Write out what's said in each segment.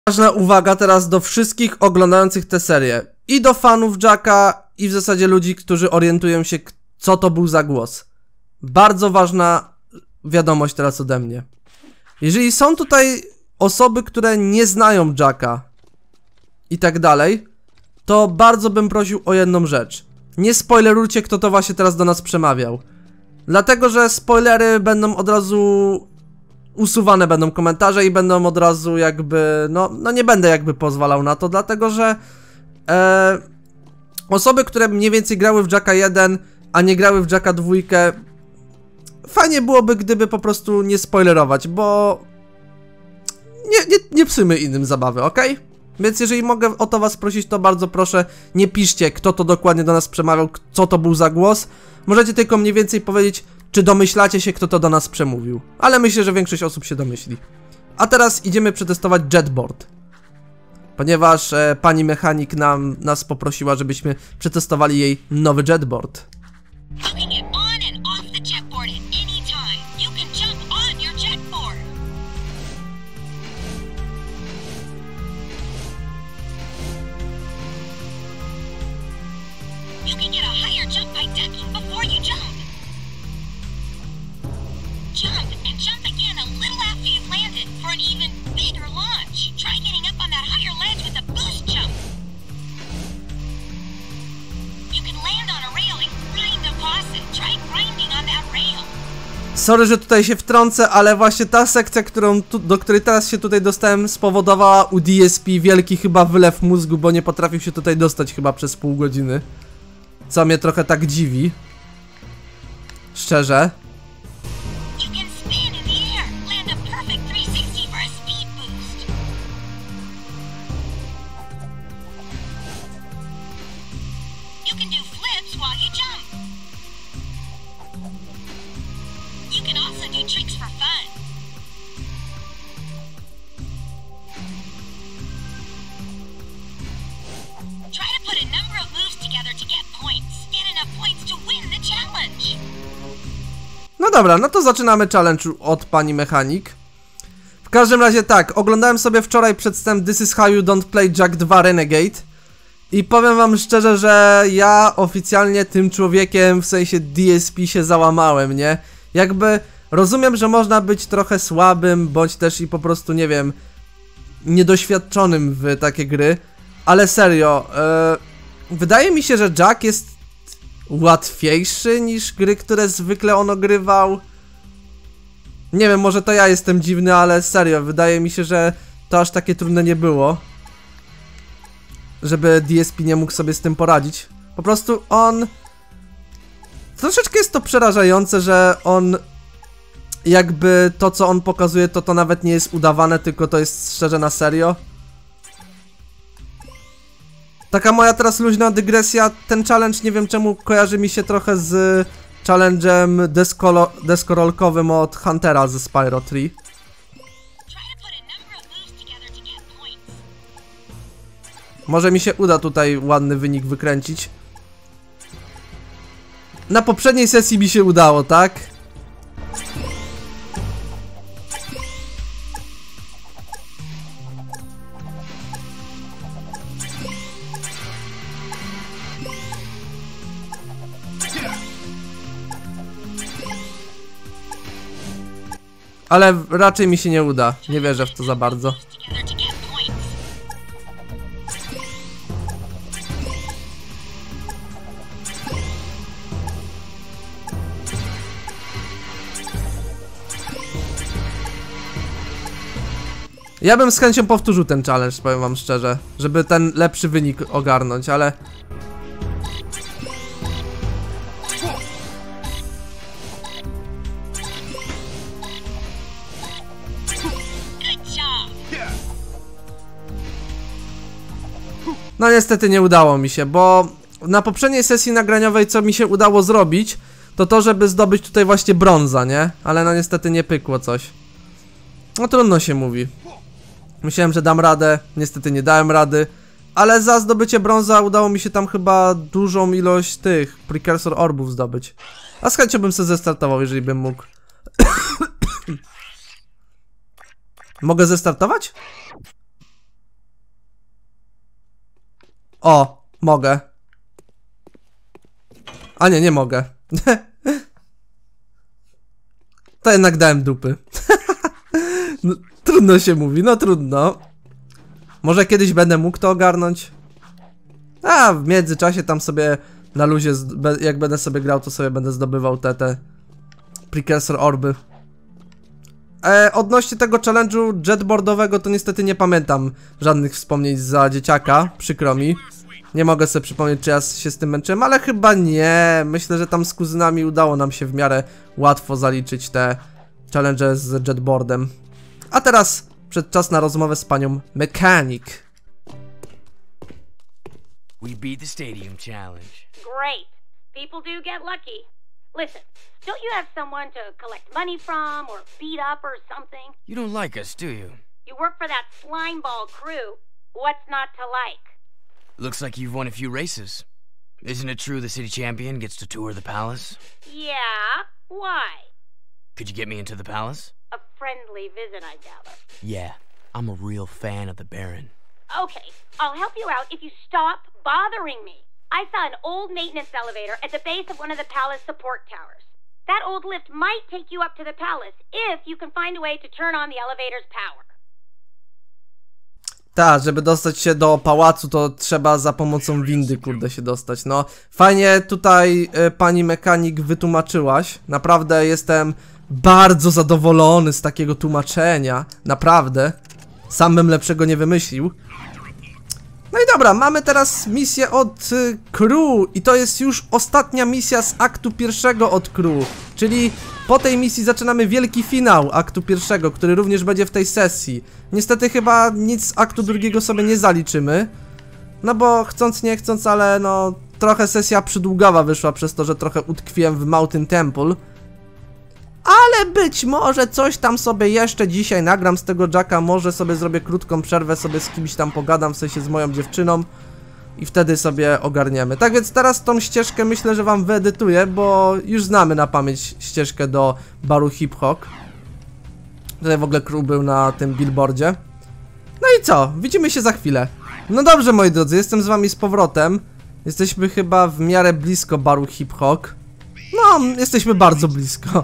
Ważna uwaga teraz do wszystkich oglądających tę serię. I do fanów Jacka, i w zasadzie ludzi, którzy orientują się, co to był za głos. Bardzo ważna wiadomość teraz ode mnie. Jeżeli są tutaj osoby, które nie znają Jacka i tak dalej, to bardzo bym prosił o jedną rzecz. Nie spoilerujcie, kto to właśnie teraz do nas przemawiał. Dlatego, że spoilery będą od razu usuwane, będą komentarze i będą od razu jakby, no nie będę jakby pozwalał na to, dlatego, że osoby, które mniej więcej grały w Jacka 1, a nie grały w Jacka 2, fajnie byłoby, gdyby po prostu nie spoilerować, bo nie psujmy innym zabawy, ok? Więc jeżeli mogę o to was prosić, to bardzo proszę, nie piszcie, kto to dokładnie do nas przemawiał, co to był za głos. Możecie tylko mniej więcej powiedzieć, czy domyślacie się, kto to do nas przemówił. Ale myślę, że większość osób się domyśli. A teraz idziemy przetestować jetboard. Ponieważ pani mechanik nas poprosiła, żebyśmy przetestowali jej nowy jetboard. You can get a higher jump by ducking before you jump. Jump and jump again a little after you've landed for an even bigger launch. Try getting up on that higher ledge with a boost jump. You can land on a rail and grind across it. Try grinding on that rail. Sorry, że tutaj się wtrącę, ale właśnie ta sekcja, do której teraz się tutaj dostałem, spowodowała u DSP wielki chyba wylew mózgu, bo nie potrafił się tutaj dostać chyba przez pół godziny. Co mnie trochę tak dziwi. Szczerze. No dobra, no to zaczynamy challenge od pani mechanik. W każdym razie tak, oglądałem sobie wczoraj przedstawienie This is how you don't play Jack 2 Renegade. I powiem wam szczerze, że ja oficjalnie tym człowiekiem, w sensie DSP, się załamałem, nie? Jakby rozumiem, że można być trochę słabym, bądź też i po prostu, nie wiem, niedoświadczonym w takie gry. Ale serio, wydaje mi się, że Jack jest łatwiejszy niż gry, które zwykle on ogrywał. Nie wiem, może to ja jestem dziwny, ale serio, wydaje mi się, że to aż takie trudne nie było, żeby DSP nie mógł sobie z tym poradzić. Po prostu on... Troszeczkę jest to przerażające, że on... Jakby to, co on pokazuje, to nawet nie jest udawane, tylko to jest szczerze na serio. Taka moja teraz luźna dygresja, ten challenge nie wiem czemu kojarzy mi się trochę z challenge'em deskorolkowym od Huntera ze Spyro 3. Może mi się uda tutaj ładny wynik wykręcić. Na poprzedniej sesji mi się udało, tak? Ale raczej mi się nie uda. Nie wierzę w to za bardzo. Ja bym z chęcią powtórzył ten challenge, powiem wam szczerze, żeby ten lepszy wynik ogarnąć, ale... No niestety nie udało mi się, bo na poprzedniej sesji nagraniowej co mi się udało zrobić, to żeby zdobyć tutaj właśnie brąza, nie? Ale no niestety nie pykło coś. No trudno się mówi. Myślałem, że dam radę, niestety nie dałem rady. Ale za zdobycie brąza udało mi się tam chyba dużą ilość tych precursor orbów zdobyć. A z chęcią bym sobie zestartował, jeżeli bym mógł. Mogę zestartować? O, mogę. A nie, nie mogę. To jednak dałem dupy. No, trudno się mówi, no trudno. Może kiedyś będę mógł to ogarnąć. A w międzyczasie tam sobie na luzie, jak będę sobie grał, to sobie będę zdobywał te precursor orby. Odnośnie tego challenge'u jetboardowego to niestety nie pamiętam żadnych wspomnień za dzieciaka, przykro mi. Nie mogę sobie przypomnieć, czy ja się z tym męczyłem, ale chyba nie. Myślę, że tam z kuzynami udało nam się w miarę łatwo zaliczyć te challenge z jetboardem. A teraz czas na rozmowę z panią Mechanic. We beat the stadium challenge. Great. People do get lucky. Listen, don't you have someone to collect money from or beat up or something? You don't like us, do you? You work for that slimeball crew. What's not to like? Looks like you've won a few races. Isn't it true the city champion gets to tour the palace? Yeah? Why? Could you get me into the palace? A friendly visit, I gather. Yeah, I'm a real fan of the Baron. Okay, I'll help you out if you stop bothering me. I saw an old maintenance elevator at the base of one of the palace support towers. That old lift might take you up to the palace if you can find a way to turn on the elevator's power. Tak, żeby dostać się do pałacu, to trzeba za pomocą windy, kurde, się dostać. No, fajnie tutaj pani mechanik wytłumaczyłaś. Naprawdę jestem bardzo zadowolony z takiego tłumaczenia. Naprawdę. Sam bym lepszego nie wymyślił. No i dobra, mamy teraz misję od crew i to jest już ostatnia misja z aktu pierwszego od crew. Czyli po tej misji zaczynamy wielki finał aktu pierwszego, który również będzie w tej sesji. Niestety chyba nic z aktu drugiego sobie nie zaliczymy. No bo chcąc nie chcąc, ale no trochę sesja przydługawa wyszła przez to, że trochę utkwiłem w Mountain Temple. Ale być może coś tam sobie jeszcze dzisiaj nagram z tego Jacka, może sobie zrobię krótką przerwę, sobie z kimś tam pogadam, w sensie z moją dziewczyną i wtedy sobie ogarniemy. Tak więc teraz tą ścieżkę myślę, że wam wyedytuję, bo już znamy na pamięć ścieżkę do baru Hip Hop. Tutaj w ogóle crew był na tym billboardzie. No i co? Widzimy się za chwilę. No dobrze, moi drodzy, jestem z wami z powrotem. Jesteśmy chyba w miarę blisko baru Hip Hop. No, jesteśmy bardzo blisko.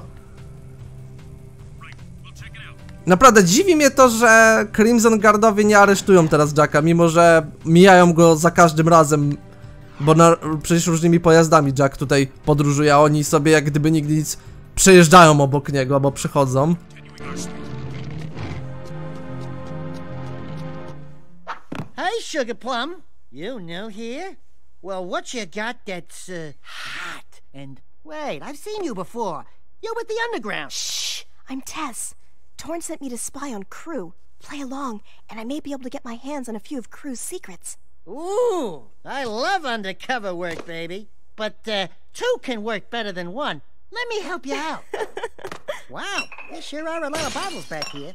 Naprawdę dziwi mnie to, że Crimson Guardowie nie aresztują teraz Jacka, mimo że mijają go za każdym razem, bo przecież różnymi pojazdami Jack tutaj podróżuje, a oni sobie jak gdyby nigdy nic przejeżdżają obok niego, albo przychodzą. Hey, Sugar Plum. You new here? Well, what you got that's, hot? And, wait, I've seen you before. You're with the Underground. Shh! I'm Tess. Torn sent me to spy on Crew. Play along, and I may be able to get my hands on a few of Crew's secrets. Ooh, I love undercover work, baby. But, two can work better than one. Let me help you out. Wow, there sure are a lot of bottles back here.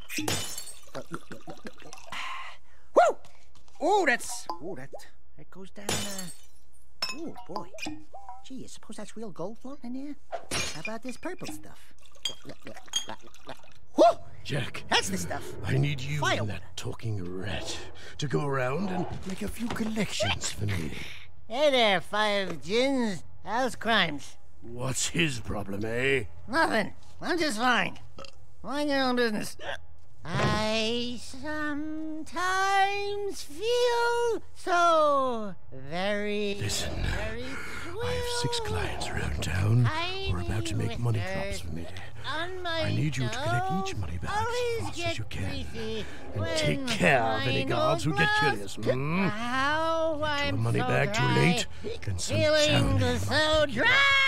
Woo! Ooh, that goes down, ooh, boy. Gee, I suppose that's real gold floating in there? How about this purple stuff? Whoa! Jack. That's the stuff. I need you Fire. and that talking rat to go around and make a few collections for me. Hey there, Five Gins. How's crimes? What's his problem, eh? Nothing. I'm just fine. Mind your own business. I sometimes feel so very, Listen, very I have 6 clients around town who are about to make money drops for me. I need you to collect each money bag as fast as you can. And take care of any guards who get curious, hmm? Get to a money bag too late, and some sound so dry.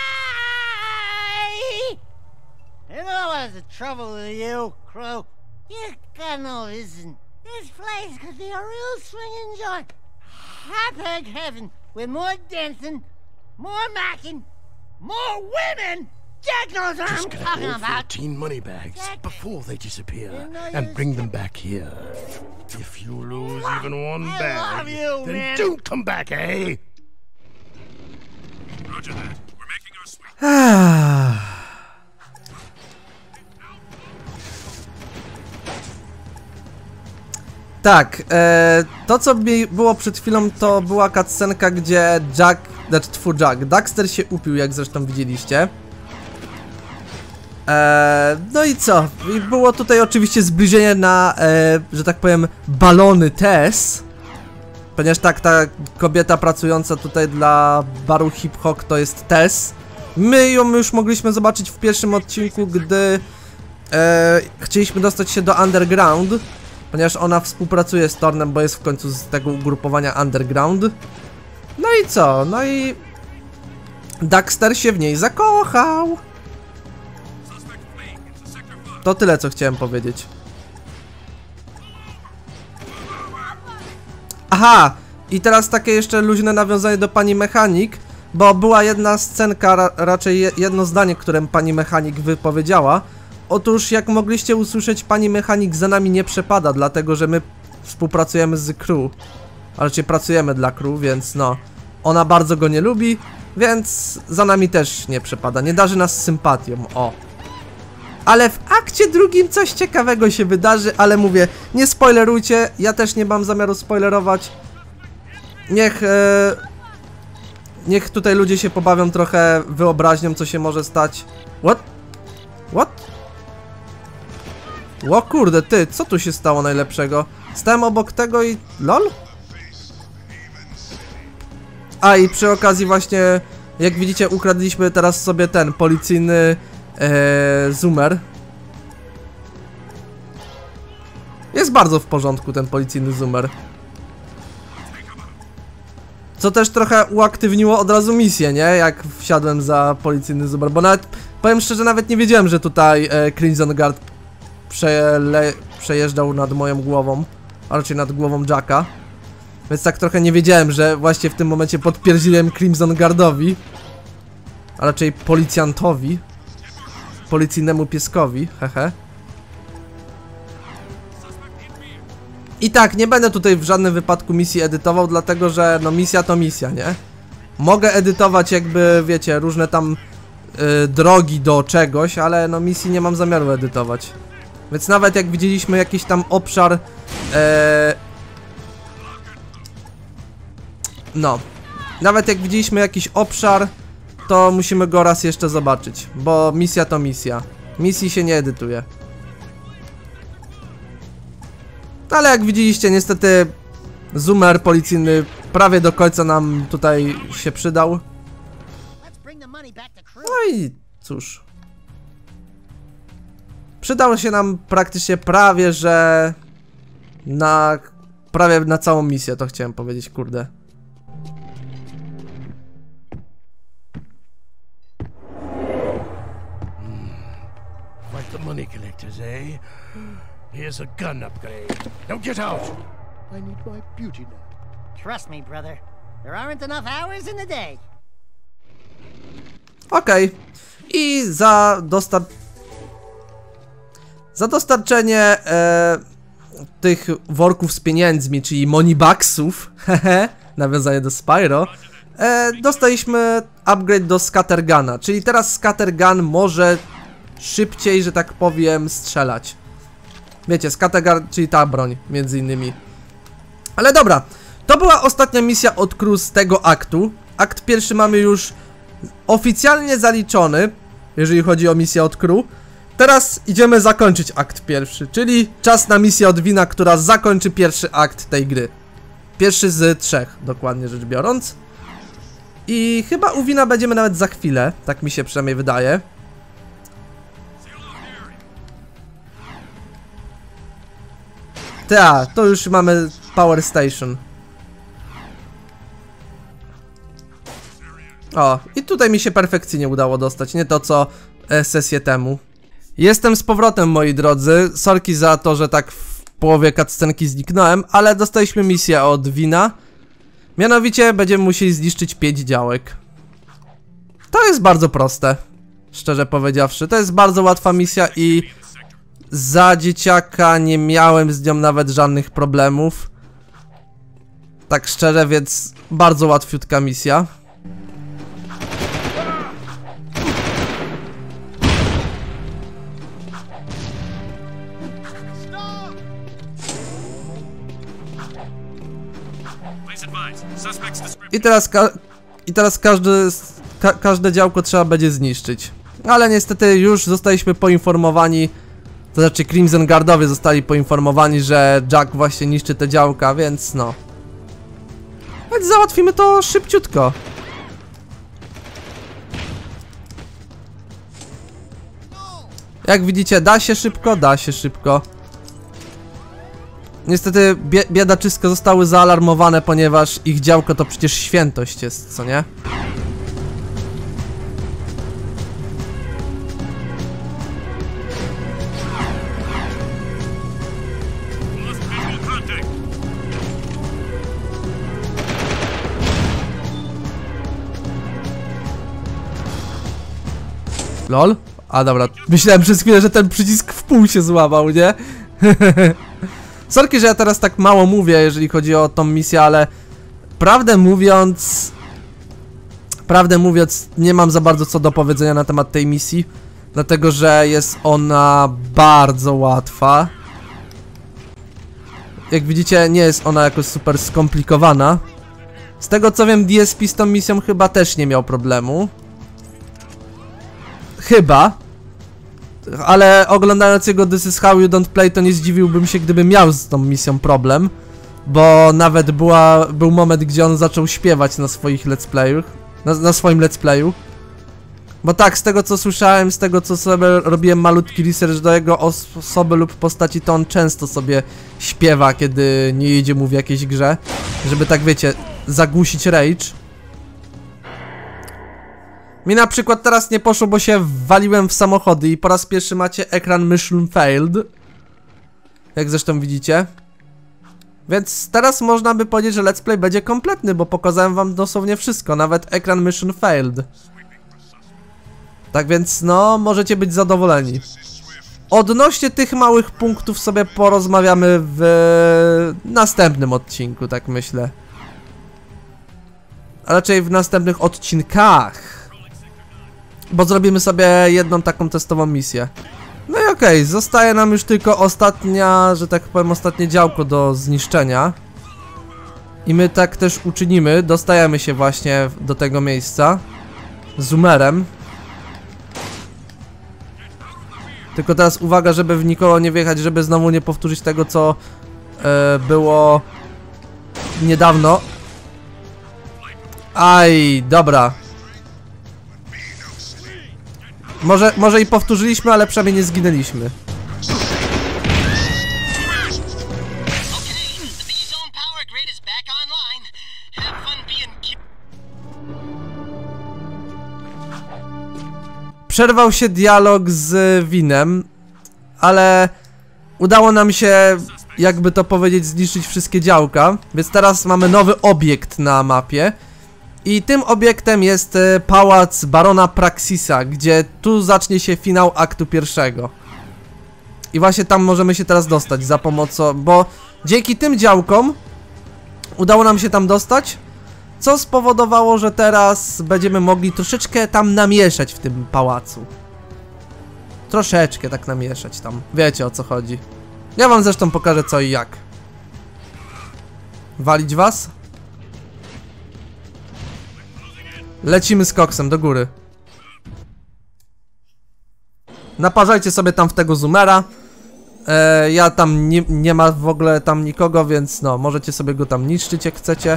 You know what's the trouble with you, Crow? You got no vision. This place could be a real swinging joint. Hot heaven with more dancing, more macking, more women. Jack knows what Just I'm collect talking all about. 14 money bags Jack. before they disappear You know and you- bring them back here. If you lose even one I bag, love you, then man. don't come back, eh? Roger that. We're making our sweep. Tak, to co było przed chwilą to była cutscenka, gdzie Daxter się upił, jak zresztą widzieliście. No i co? I było tutaj oczywiście zbliżenie na, że tak powiem, balony Tess. Ponieważ tak, ta kobieta pracująca tutaj dla baru Hip Hop to jest Tess. My ją już mogliśmy zobaczyć w pierwszym odcinku, gdy chcieliśmy dostać się do Underground. Ponieważ ona współpracuje z Thornem, bo jest w końcu z tego ugrupowania Underground. No i co? No i Daxter się w niej zakochał. To tyle, co chciałem powiedzieć. Aha! I teraz takie jeszcze luźne nawiązanie do pani mechanik, bo była jedna scenka, raczej jedno zdanie, które pani mechanik wypowiedziała. Otóż, jak mogliście usłyszeć, pani mechanik za nami nie przepada, dlatego że my współpracujemy z crew. A raczej pracujemy dla crew, więc no. Ona bardzo go nie lubi, więc za nami też nie przepada. Nie darzy nas sympatią, o. Ale w akcie drugim coś ciekawego się wydarzy, ale mówię, nie spoilerujcie, ja też nie mam zamiaru spoilerować. Niech tutaj ludzie się pobawią trochę wyobraźnią, co się może stać. What? What? O kurde, ty, co tu się stało najlepszego? Stałem obok tego i... lol? A i przy okazji właśnie, jak widzicie, ukradliśmy teraz sobie ten policyjny zoomer. Jest bardzo w porządku ten policyjny zoomer. Co też trochę uaktywniło od razu misję, nie? Jak wsiadłem za policyjny zoomer, bo nawet, powiem szczerze, nawet nie wiedziałem, że tutaj Crimson Guard przejeżdżał nad moją głową, a raczej nad głową Jacka. Więc tak trochę nie wiedziałem, że właśnie w tym momencie podpierdziłem Crimson Guardowi, a raczej policjantowi, policyjnemu pieskowi, hehe. I tak, nie będę tutaj w żadnym wypadku misji edytował, dlatego że no misja to misja, nie? Mogę edytować jakby, wiecie, różne tam drogi do czegoś, ale no misji nie mam zamiaru edytować. Więc nawet jak widzieliśmy jakiś tam obszar no, nawet jak widzieliśmy jakiś obszar, to musimy go raz jeszcze zobaczyć, bo misja to misja. Misji się nie edytuje. Ale jak widzieliście, niestety zoomer policyjny prawie do końca nam tutaj się przydał. No i cóż. Przydał się nam praktycznie prawie, że prawie na całą misję, to chciałem powiedzieć, kurde. Like the money collectors, eh? Here's a gun upgrade. Now get out! I need my beauty nap. Trust me, brother. There aren't enough hours in the day. Okej. I za dostarczenie tych worków z pieniędzmi, czyli moneybucksów, hehe, nawiązanie do Spyro, dostaliśmy upgrade do Scatterguna, czyli teraz Scattergun może szybciej, że tak powiem, strzelać. Wiecie, Scattergun, czyli ta broń, między innymi. Ale dobra, to była ostatnia misja od crew z tego aktu. Akt pierwszy mamy już oficjalnie zaliczony, jeżeli chodzi o misję od crew. Teraz idziemy zakończyć akt pierwszy, czyli czas na misję od Wina, która zakończy pierwszy akt tej gry. Pierwszy z 3, dokładnie rzecz biorąc. I chyba u Wina będziemy nawet za chwilę, tak mi się przynajmniej wydaje. Tak, to już mamy Power Station. O, i tutaj mi się perfekcyjnie udało dostać, nie to co sesję temu. Jestem z powrotem, moi drodzy, sorki za to, że tak w połowie cutscenki zniknąłem, ale dostaliśmy misję od Wina. Mianowicie będziemy musieli zniszczyć 5 działek. To jest bardzo proste, szczerze powiedziawszy, to jest bardzo łatwa misja i za dzieciaka nie miałem z nią nawet żadnych problemów. Tak szczerze, więc bardzo łatwiutka misja. I teraz każde działko trzeba będzie zniszczyć. Ale niestety już zostaliśmy poinformowani, to znaczy Crimson Guardowie zostali poinformowani, że Jack właśnie niszczy te działka, więc no. Więc załatwimy to szybciutko. Jak widzicie, da się szybko, da się szybko. Niestety biedaczysko zostały zaalarmowane, ponieważ ich działko to przecież świętość jest, co nie? LOL? A dobra, myślałem przez chwilę, że ten przycisk w pół się złamał, nie? Sorki, że ja teraz tak mało mówię, jeżeli chodzi o tą misję, ale prawdę mówiąc, nie mam za bardzo co do powiedzenia na temat tej misji, dlatego że jest ona bardzo łatwa. Jak widzicie, nie jest ona jakoś super skomplikowana. Z tego co wiem, DSP z tą misją chyba też nie miał problemu. Chyba. Ale oglądając jego This is how you don't play, to nie zdziwiłbym się, gdyby miał z tą misją problem. Bo nawet był moment, gdzie on zaczął śpiewać na swoich let's playach. Na swoim let's playu. Bo tak, z tego co słyszałem, z tego co sobie robiłem malutki research do jego osoby lub postaci, to on często sobie śpiewa, kiedy nie jedzie mu w jakiejś grze. Żeby tak wiecie, zagłusić rage. Mi na przykład teraz nie poszło, bo się waliłem w samochody i po raz pierwszy macie ekran Mission Failed. Jak zresztą widzicie. Więc teraz można by powiedzieć, że let's play będzie kompletny, bo pokazałem wam dosłownie wszystko, nawet ekran Mission Failed. Tak więc no, możecie być zadowoleni. Odnośnie tych małych punktów sobie porozmawiamy w następnym odcinku, tak myślę. A raczej w następnych odcinkach. Bo zrobimy sobie jedną taką testową misję. No i okej, zostaje nam już tylko ostatnia, że tak powiem, ostatnie działko do zniszczenia. I my tak też uczynimy, dostajemy się właśnie do tego miejsca zoomerem. Tylko teraz uwaga, żeby w nikogo nie wjechać, żeby znowu nie powtórzyć tego, co było niedawno. Aj, dobra. Może i powtórzyliśmy, ale przynajmniej nie zginęliśmy. Przerwał się dialog z Winem, ale udało nam się, jakby to powiedzieć, zniszczyć wszystkie działka. Więc teraz mamy nowy obiekt na mapie. I tym obiektem jest pałac Barona Praxisa, gdzie tu zacznie się finał aktu pierwszego. I właśnie tam możemy się teraz dostać za pomocą, bo dzięki tym działkom udało nam się tam dostać, co spowodowało, że teraz będziemy mogli troszeczkę tam namieszać w tym pałacu. Troszeczkę tak namieszać tam, wiecie o co chodzi. Ja wam zresztą pokażę co i jak. Walić was? Lecimy z koksem do góry. Naparzajcie sobie tam w tego zoomera. Ja tam nie ma w ogóle tam nikogo, więc no, możecie sobie go tam niszczyć jak chcecie.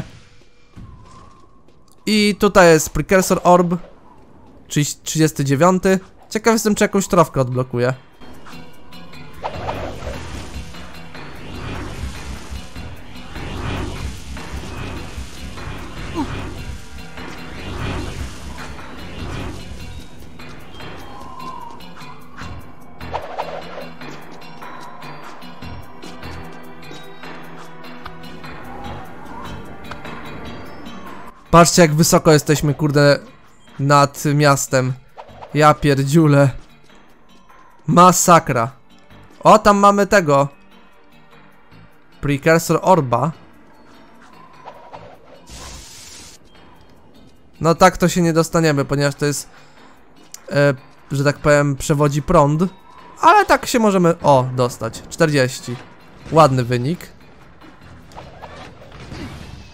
I tutaj jest Precursor Orb, czyli 39. Ciekaw jestem, czy jakąś trofkę odblokuje. Patrzcie jak wysoko jesteśmy, kurde, nad miastem. Ja pierdziule. Masakra. O, tam mamy tego Precursor Orba. No tak to się nie dostaniemy, ponieważ to jest że tak powiem, przewodzi prąd. Ale tak się możemy, dostać. 40. Ładny wynik.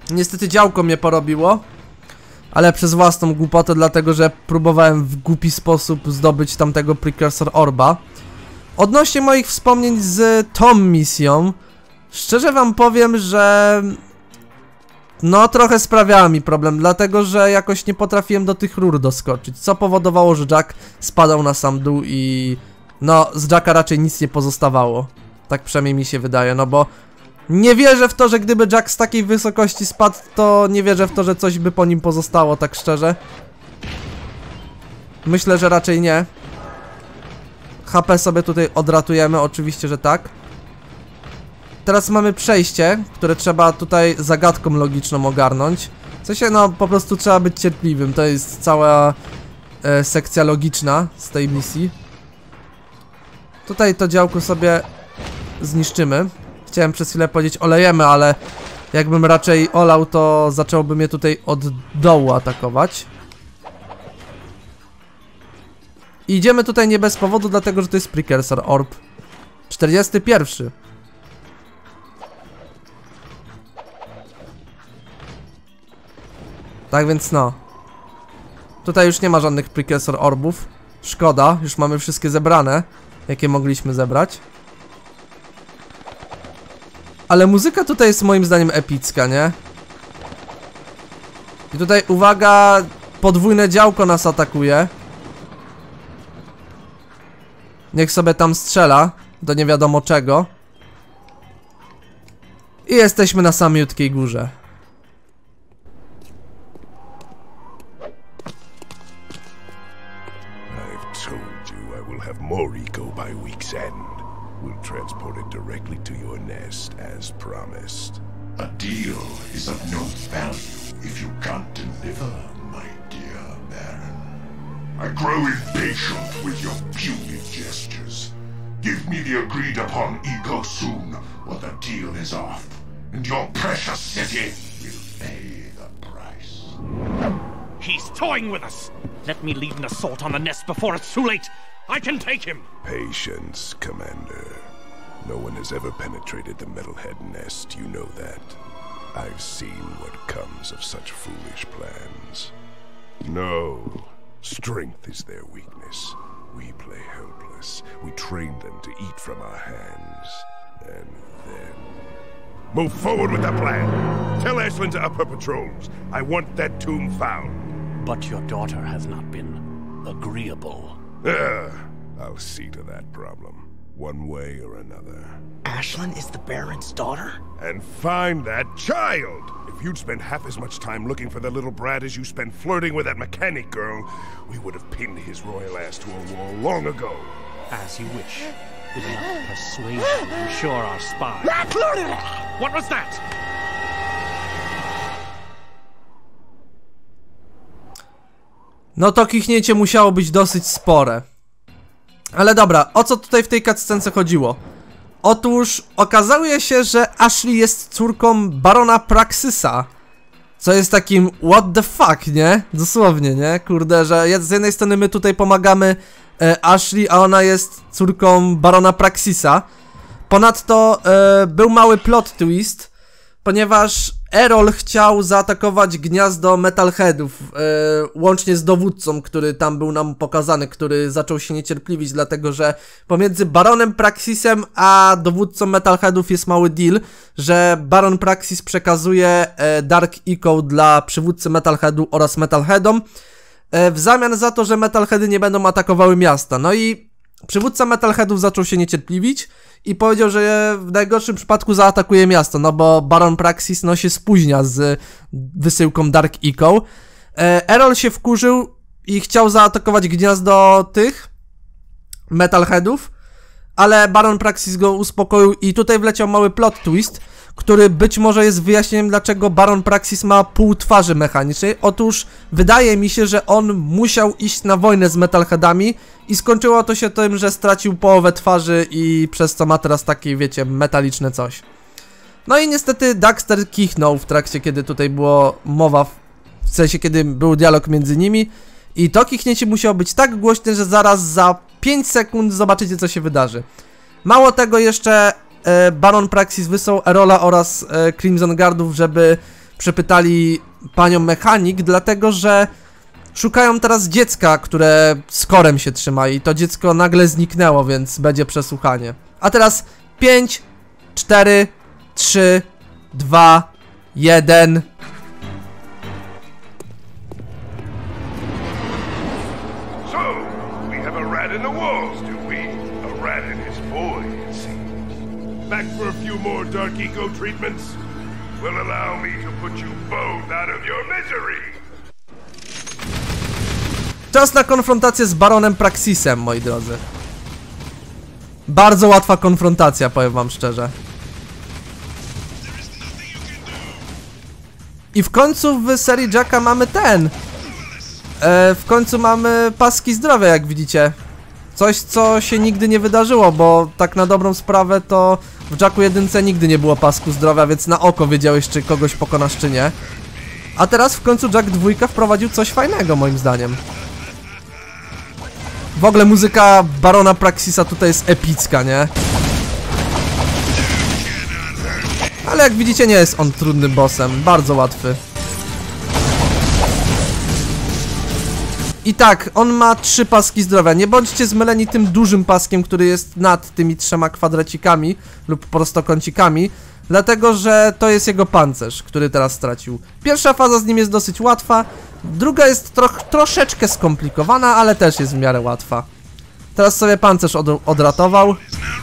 Niestety działko mnie porobiło, ale przez własną głupotę, dlatego że próbowałem w głupi sposób zdobyć tamtego Precursor Orba. Odnośnie moich wspomnień z tą misją, szczerze wam powiem, że no trochę sprawiała mi problem, dlatego że jakoś nie potrafiłem do tych rur doskoczyć, co powodowało, że Jack spadał na sam dół i no z Jacka raczej nic nie pozostawało. Tak przynajmniej mi się wydaje, no bo nie wierzę w to, że gdyby Jack z takiej wysokości spadł, to nie wierzę w to, że coś by po nim pozostało, tak szczerze. Myślę, że raczej nie. HP sobie tutaj odratujemy, oczywiście, że tak. Teraz mamy przejście, które trzeba tutaj zagadką logiczną ogarnąć. W sensie, no po prostu trzeba być cierpliwym, to jest cała sekcja logiczna z tej misji. Tutaj to działko sobie zniszczymy. Chciałem przez chwilę powiedzieć olejemy, ale jakbym raczej olał, to zacząłby mnie tutaj od dołu atakować. I idziemy tutaj nie bez powodu, dlatego że to jest Precursor Orb 41. Tak więc no. Tutaj już nie ma żadnych Precursor Orbów. Szkoda, już mamy wszystkie zebrane, jakie mogliśmy zebrać. Ale muzyka tutaj jest moim zdaniem epicka, nie? I tutaj uwaga, podwójne działko nas atakuje. Niech sobie tam strzela do nie wiadomo czego. I jesteśmy na samiutkiej górze. I've told you I will have Moriko by week's end. We'll transport it directly to your nest, as promised. A deal is of no value if you can't deliver, my dear Baron. I grow impatient with your puny gestures. Give me the agreed-upon ego soon, or the deal is off, and your precious city will pay the price. He's toying with us. Let me lead an assault on the nest before it's too late. I can take him. Patience, Commander. No one has ever penetrated the Metalhead nest, you know that. I've seen what comes of such foolish plans. No, strength is their weakness. We play helpless. We train them to eat from our hands. And then... Move forward with the plan! Tell Ashlyn to up her patrols. I want that tomb found. But your daughter has not been agreeable. I'll see to that problem, one way or another. Ashlyn is the Baron's daughter? And find that child! If you'd spent half as much time looking for the little brat as you spent flirting with that mechanic girl, we would have pinned his royal ass to a wall long ago. As you wish. With enough persuasion, I'm sure our spy... What was that? No to kichnięcie musiało być dosyć spore. Ale dobra, o co tutaj w tej cutscence chodziło? Otóż okazuje się, że Ashley jest córką Barona Praxisa. Co jest takim what the fuck, nie? Dosłownie, nie? Kurde, że z jednej strony my tutaj pomagamy Ashley, a ona jest córką Barona Praxisa. Ponadto był mały plot twist, ponieważ Errol chciał zaatakować gniazdo Metalheadów, łącznie z dowódcą, który tam był nam pokazany, który zaczął się niecierpliwić, dlatego że pomiędzy Baronem Praxisem a dowódcą Metalheadów jest mały deal, że Baron Praxis przekazuje Dark Echo dla przywódcy Metalheadu oraz Metalheadom, w zamian za to, że Metalheady nie będą atakowały miasta. No i przywódca Metalheadów zaczął się niecierpliwić i powiedział, że w najgorszym przypadku zaatakuje miasto, no bo Baron Praxis no się spóźnia z wysyłką Dark Echo. Errol się wkurzył i chciał zaatakować gniazdo tych Metalheadów, ale Baron Praxis go uspokoił i tutaj wleciał mały plot twist, który być może jest wyjaśnieniem, dlaczego Baron Praxis ma pół twarzy mechanicznej. Otóż wydaje mi się, że on musiał iść na wojnę z Metalheadami i skończyło to się tym, że stracił połowę twarzy i przez co ma teraz takie, wiecie, metaliczne coś. No i niestety Daxter kichnął w trakcie, kiedy tutaj było mowa, w sensie kiedy był dialog między nimi i to kichnięcie musiało być tak głośne, że zaraz za 5 sekund zobaczycie, co się wydarzy. Mało tego, jeszcze Baron Praxis wysłał Errola oraz Crimson Guardów, żeby przepytali panią mechanik, dlatego że szukają teraz dziecka, które z Corem się trzyma i to dziecko nagle zniknęło, więc będzie przesłuchanie. A teraz 5, 4, 3, 2, 1. So, we have a rat in the walls, do we? A rat in his void, it seems. Back for a few more Dark Eco treatments? Will allow me to put you both out of your misery. Czas na konfrontację z Baronem Praxisem, moi drodzy. Bardzo łatwa konfrontacja, powiem wam szczerze. I w końcu w serii Jacka mamy w końcu mamy paski zdrowia, jak widzicie. Coś, co się nigdy nie wydarzyło, bo tak na dobrą sprawę to w Jacku 1 nigdy nie było pasku zdrowia, więc na oko wiedziałeś, czy kogoś pokonasz, czy nie. A teraz w końcu Jack 2 wprowadził coś fajnego, moim zdaniem. W ogóle muzyka Barona Praxisa tutaj jest epicka, nie? Ale jak widzicie, nie jest on trudnym bossem, bardzo łatwy. I tak, on ma 3 paski zdrowia. Nie bądźcie zmyleni tym dużym paskiem, który jest nad tymi 3 kwadracikami lub prostokącikami, dlatego że to jest jego pancerz, który teraz stracił. Pierwsza faza z nim jest dosyć łatwa, druga jest troszeczkę skomplikowana, ale też jest w miarę łatwa. Teraz sobie pancerz odratował.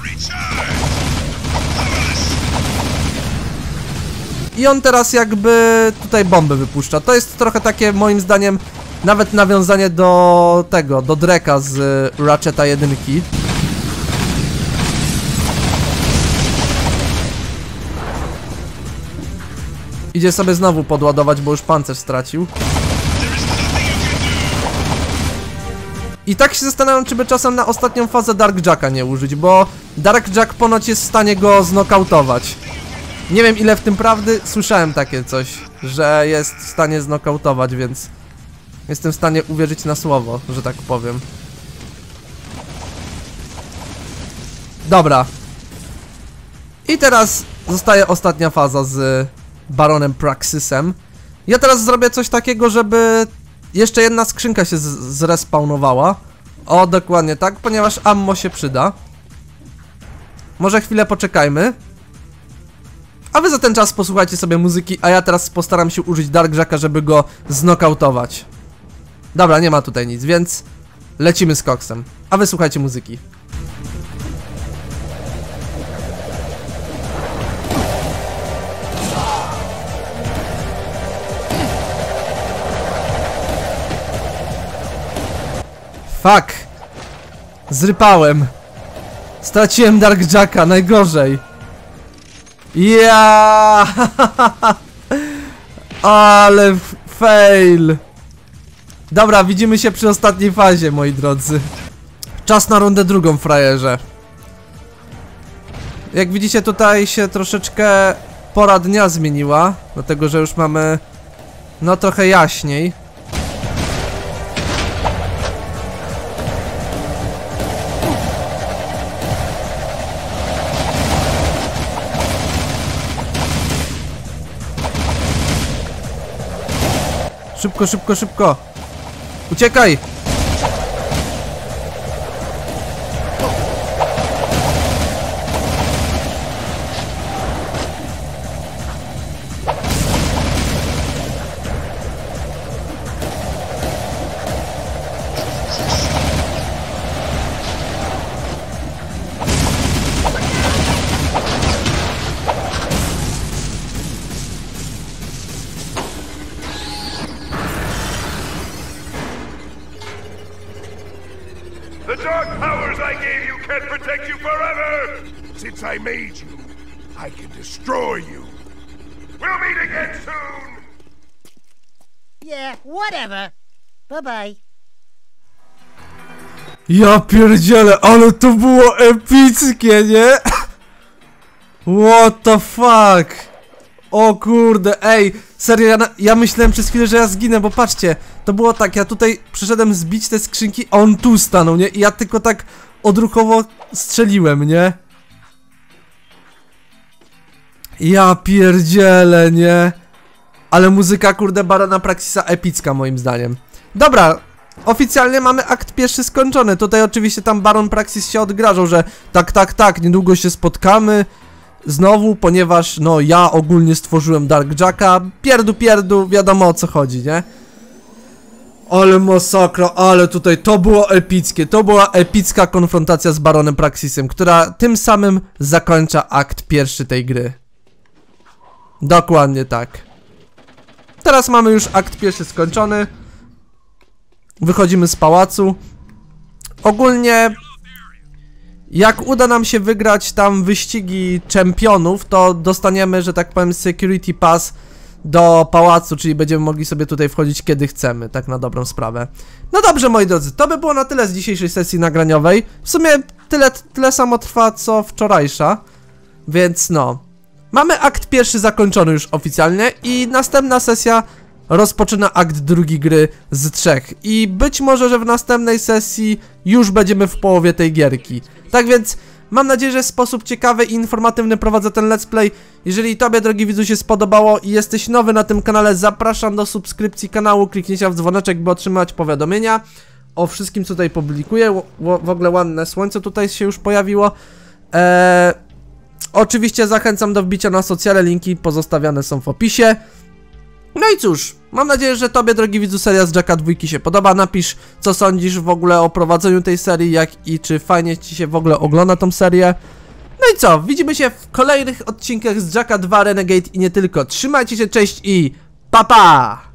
I on teraz jakby tutaj bomby wypuszcza. To jest trochę takie, moim zdaniem, nawet nawiązanie do tego, do Dreka z Ratcheta 1. Idzie sobie znowu podładować, bo już pancerz stracił. I tak się zastanawiam, czy by czasem na ostatnią fazę Dark Jacka nie użyć, bo Dark Jack ponoć jest w stanie go znokautować. Nie wiem, ile w tym prawdy, słyszałem takie coś, że jest w stanie znokautować, więc jestem w stanie uwierzyć na słowo, że tak powiem. Dobra. I teraz zostaje ostatnia faza z Baronem Praxisem. Ja teraz zrobię coś takiego, żeby jeszcze jedna skrzynka się zrespawnowała. O, dokładnie tak, ponieważ ammo się przyda. Może chwilę poczekajmy. A wy za ten czas posłuchajcie sobie muzyki, a ja teraz postaram się użyć Dark Jacka, żeby go znokautować. Dobra, nie ma tutaj nic, więc lecimy z koksem. A wy słuchajcie muzyki. Fuck! Zrypałem. Straciłem Dark Jacka, najgorzej. Ja! Ale fail. Dobra, widzimy się przy ostatniej fazie, moi drodzy. Czas na rundę drugą, frajerze. Jak widzicie, tutaj się troszeczkę pora dnia zmieniła, dlatego że już mamy no trochę jaśniej. Szybko, szybko, szybko! Uciekaj! The dark powers I gave you can't protect you forever! Since I made you, I can destroy you. We'll meet again soon! Yeah, whatever. Bye-bye. Ja pierdzielę, ale to było epickie, nie? What the fuck? O kurde, ej, serio, ja myślałem przez chwilę, że ja zginę, bo patrzcie, to było tak, ja tutaj przyszedłem zbić te skrzynki, a on tu stanął, nie? I ja tylko tak odruchowo strzeliłem, nie? Ja pierdzielę, nie? Ale muzyka, kurde, Barona Praxisa epicka moim zdaniem. Dobra, oficjalnie mamy akt pierwszy skończony. Tutaj oczywiście tam Baron Praxis się odgrażał, że tak, niedługo się spotkamy znowu, ponieważ no ja ogólnie stworzyłem Dark Jacka. Pierdu, wiadomo o co chodzi, nie? Ale masakra, ale tutaj to było epickie. To była epicka konfrontacja z Baronem Praxisem, która tym samym zakończa akt pierwszy tej gry. Dokładnie tak. Teraz mamy już akt pierwszy skończony. Wychodzimy z pałacu. Ogólnie jak uda nam się wygrać tam wyścigi czempionów, to dostaniemy, że tak powiem, security pass do pałacu, czyli będziemy mogli sobie tutaj wchodzić kiedy chcemy, tak na dobrą sprawę. No dobrze, moi drodzy, to by było na tyle z dzisiejszej sesji nagraniowej. W sumie tyle samo trwa co wczorajsza, więc no. Mamy akt pierwszy zakończony już oficjalnie i następna sesja rozpoczyna akt drugi gry z 3. I być może, że w następnej sesji już będziemy w połowie tej gierki. Tak więc mam nadzieję, że w sposób ciekawy i informatywny prowadzę ten let's play. Jeżeli tobie, drogi widzu, się spodobało i jesteś nowy na tym kanale, zapraszam do subskrypcji kanału, kliknięcia w dzwoneczek, by otrzymać powiadomienia o wszystkim, co tutaj publikuję. W ogóle ładne słońce tutaj się już pojawiło. Oczywiście zachęcam do wbicia na socjale, linki pozostawiane są w opisie. No i cóż, mam nadzieję, że tobie, drogi widzu, seria z Jacka 2 się podoba. Napisz, co sądzisz w ogóle o prowadzeniu tej serii, jak i czy fajnie ci się w ogóle ogląda tą serię. No i co, widzimy się w kolejnych odcinkach z Jacka 2 Renegade i nie tylko. Trzymajcie się, cześć i pa pa!